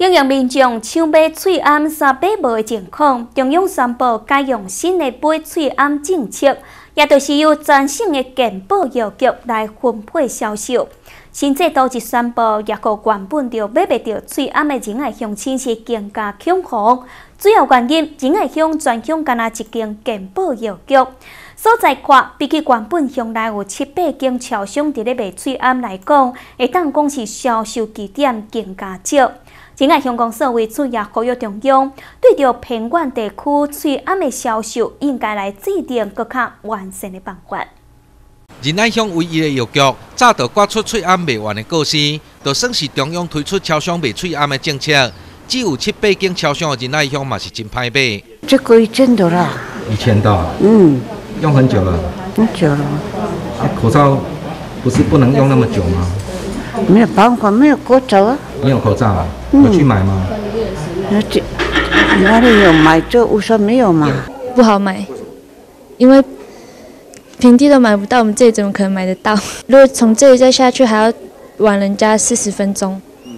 应用民众抢买喙罨三百无的情况，中央宣布改用新的买喙罨政策，也就是由全省的健保药局来分配销售。新制度一宣布，也告原本就买不到喙罨的仁爱乡亲是更加恐慌。主要原因，仁爱乡全乡干那一间健保药局。所在看，比起原本乡内有7、8间超商伫咧卖喙罨来讲，会当讲是销售据点更加少。仁爱乡公所为此也呼吁中央，对着偏远地区喙罨的销售，应该来制定更较完善的办法。 仁爱乡唯一的药局，早就挂出喙罨卖完的告示，就算是中央推出超商卖喙罨的政策，只有7、8间超商的仁爱乡嘛是真歹卖。 这个1000多了。 1000多。用很久了。 很久了。 口罩不是不能用那么久吗？ 没有办法，没有口罩啊。 没有口罩啊？有去买吗？ 哪里有买？这屋上没有买。 不好买，因为平地都买不到，我们这里怎么可能买得到？如果从这里再下去，还要晚人家40分钟。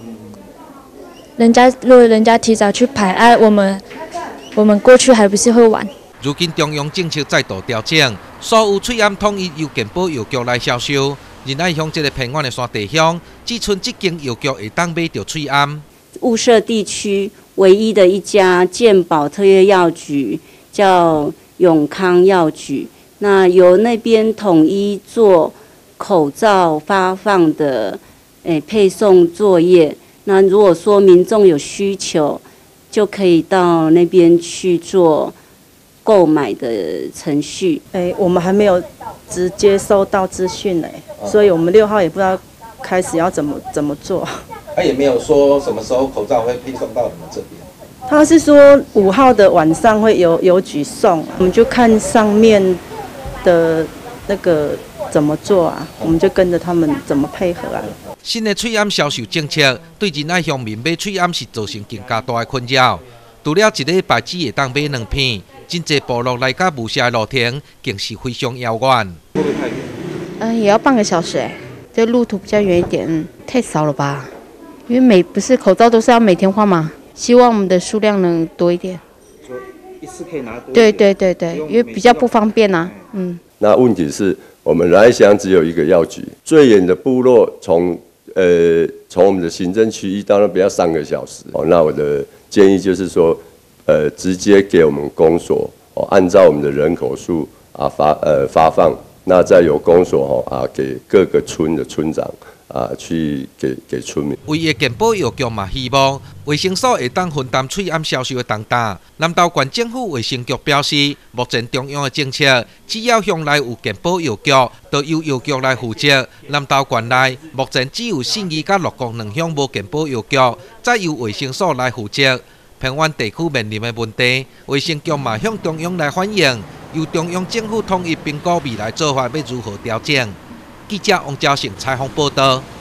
如果人家提早去排，我们过去还不是会晚？ 如今中央政策再度调整，所有喙罨统一由健保药局来销售。仁爱乡这个偏远的山地乡，只剩这间药局会当买到喙罨。 雾社地区唯一的一家健保特约药局叫永康药局，那由那边统一做口罩发放的配送作业。那如果说民众有需求，就可以到那边去做购买的程序。 我们还没有直接收到资讯所以我们6号也不知道开始要怎么做。 他也没有说什么时候口罩会配送到你们这边。 他是说5号的晚上会邮局送，我们就看上面的那个怎么做啊，我们就跟着他们怎么配合啊。 新的喙罨销售政策对仁爱乡民买喙罨是造成更加大的困扰。除了一礼拜只会当买2片，真侪部落来到无社的路程更是非常遥远。 会不会太远？也要半个小时这路途比较远一点，太少了吧？因为不是口罩都是要每天换嘛，希望我们的数量能多一点。 说一次可以拿多一点？ 对，因为比较不方便啊。 那问题是我们仁爱乡只有一个药局，最远的部落从我们的行政区域到那边要3个小时。那我的建议就是说，直接给我们公所按照我们的人口数发放，那再由公所给各个村的村长去给村民。 唯一健保药局嘛，希望卫生所会当分担喙罨销售的重担。南投县政府卫生局表示，目前中央的政策，只要乡内有健保药局，就由药局来负责。南投县内目前只有信义甲鹿谷2乡无健保药局，再由卫生所来负责。偏远地区面临的问题，卫生局嘛向中央来反映，由中央政府统一评估未来做法要如何调整。记者王昭成采访报道。